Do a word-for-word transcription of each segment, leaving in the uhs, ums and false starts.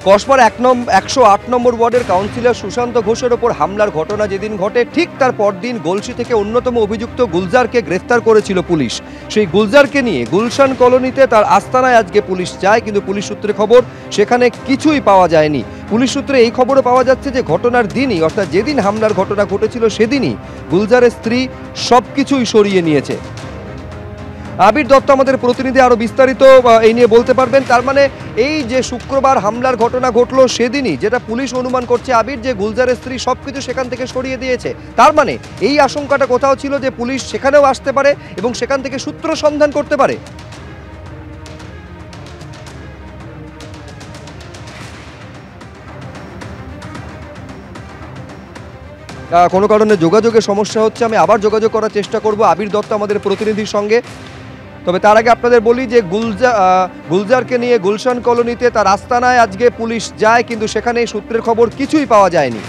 কসবার এক নম্বর একশো আট নম্বর ওয়ার্ডের কাউন্সিলর সুশান্ত ঘোষের ওপর হামলার ঘটনা যেদিন ঘটে ঠিক তার পরদিন গলসি থেকে অন্যতম অভিযুক্ত গুলজারকে গ্রেফতার করেছিল পুলিশ। সেই গুলজারকে নিয়ে গুলশান কলোনিতে তার আস্তানায় আজকে পুলিশ যায়, কিন্তু পুলিশ সূত্রে খবর সেখানে কিছুই পাওয়া যায়নি। পুলিশ সূত্রে এই খবরও পাওয়া যাচ্ছে যে ঘটনার দিনই, অর্থাৎ যেদিন হামলার ঘটনা ঘটেছিল সেদিনই গুলজারের স্ত্রী সবকিছুই সরিয়ে নিয়েছে। আবির দত্ত আমাদের প্রতিনিধি আরো বিস্তারিত এই নিয়ে বলতে পারবেন। তার মানে এই যে শুক্রবার হামলার ঘটনা ঘটলো সেদিনই যেটা পুলিশ অনুমান করছে আবির, যে গুলজারের স্ত্রী সবকিছু সেখান থেকে সরিয়ে দিয়েছে, তার মানে এই আশঙ্কাটা কোথাও ছিল যে পুলিশ সেখানেও আসতে পারে এবং সেখান থেকে সূত্র সন্ধান করতে পারে। কোনো কারণে যোগাযোগের সমস্যা হচ্ছে, আমি আবার যোগাযোগ করার চেষ্টা করব আবির দত্ত আমাদের প্রতিনিধির সঙ্গে। তবে তার আগে আপনাদের বলি যে গুলজার গুলজারকে নিয়ে গুলশান কলোনিতে তার আস্তানায় আজকে পুলিশ যায়, কিন্তু সেখানে সূত্রের খবর কিছুই পাওয়া যায়নি।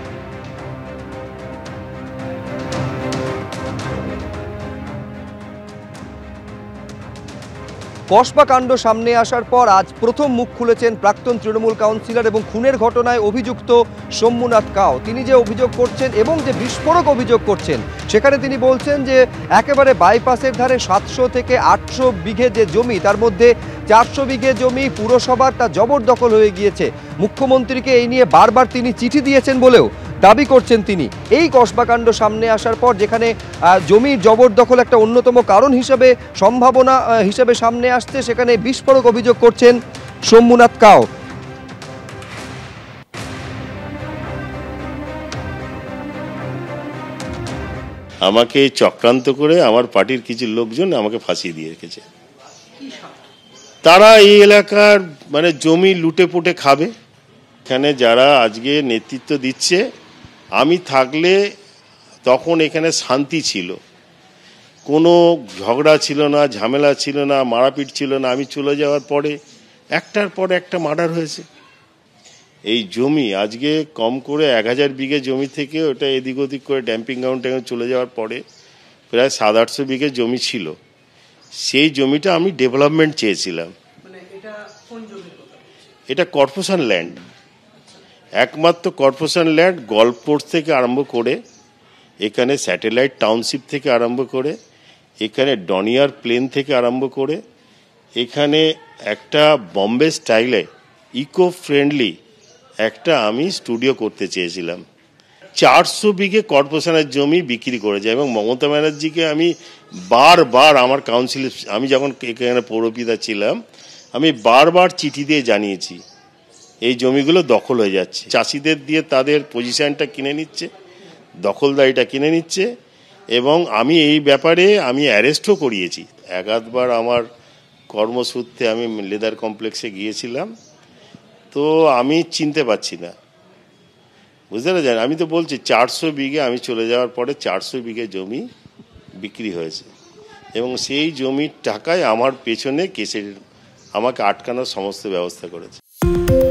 কসবা কাণ্ড সামনে আসার পর আজ প্রথম মুখ খুলেছেন প্রাক্তন তৃণমূল কাউন্সিলর এবং খুনের ঘটনায় অভিযুক্ত শম্ভুনাথ কাও। তিনি যে অভিযোগ করছেন এবং যে বিস্ফোরক অভিযোগ করছেন, সেখানে তিনি বলছেন যে একেবারে বাইপাসের ধারে সাতশো থেকে আটশো বিঘে যে জমি, তার মধ্যে চারশো বিঘে জমি পুরসভার তা জবরদখল হয়ে গিয়েছে। মুখ্যমন্ত্রীকে এই নিয়ে বারবার তিনি চিঠি দিয়েছেন বলেও দাবি করছেন তিনি। এই কসবাকাণ্ড সামনে আসার পর যেখানে জমির জবরদখল একটা অন্যতম কারণ হিসেবে সম্ভাবনা হিসেবে সামনে আসছে, সেখানে বিস্ফোরক অভিযোগ করছেন শম্ভুনাথ কাও। আমাকে চক্রান্ত করে আমার পার্টির কিছু লোকজন আমাকে ফাঁসিয়ে দিয়ে রেখেছে। তারা এই এলাকার মানে জমি লুটে পুটে খাবে। এখানে যারা আজকে নেতৃত্ব দিচ্ছে, আমি থাকলে তখন এখানে শান্তি ছিল, কোনো ঝগড়া ছিল না, ঝামেলা ছিল না, মারাপিট ছিল না। আমি চলে যাওয়ার পরে একটার পর একটা মার্ডার হয়েছে। এই জমি আজকে কম করে এক হাজার বিঘে জমি থেকে ওটা এদিক ওদিক করে ড্যাম্পিং গ্রাউন্ডে চলে যাওয়ার পরে প্রায় সাত আটশো বিঘে জমি ছিল। সেই জমিটা আমি ডেভেলপমেন্ট চেয়েছিলাম। এটা কর্পোরেশন ল্যান্ড, একমাত্র কর্পোরেশন ল্যান্ড। গল্ফপোর্ট থেকে আরম্ভ করে এখানে স্যাটেলাইট টাউনশিপ থেকে আরম্ভ করে এখানে ডনিয়ার প্লেন থেকে আরম্ভ করে এখানে একটা বম্বে স্টাইলে ইকো ফ্রেন্ডলি একটা আমি স্টুডিও করতে চেয়েছিলাম। চারশো বিঘে কর্পোরেশনের জমি বিক্রি করেছে এবং মমতা ব্যানার্জিকে আমি বারবার আমার কাউন্সিল, আমি যখন এখানে পৌরপিতা ছিলাম, আমি বারবার চিঠি দিয়ে জানিয়েছি এই জমিগুলো দখল হয়ে যাচ্ছে। চাষিদের দিয়ে তাদের পজিশনটা কিনে নিচ্ছে, দখলদারিটা কিনে নিচ্ছে এবং আমি এই ব্যাপারে আমি অ্যারেস্টও করিয়েছি। একাধবার আমার কর্মসূত্রে আমি লেদার কমপ্লেক্সে গিয়েছিলাম, তো আমি চিনতে পারছি না, বুঝতে পারছেন। আমি তো বলছি চারশো বিঘে আমি চলে যাওয়ার পরে চারশো বিঘে জমি বিক্রি হয়েছে এবং সেই জমির টাকায় আমার পেছনে কেসের আমাকে আটকানোর সমস্ত ব্যবস্থা করেছে।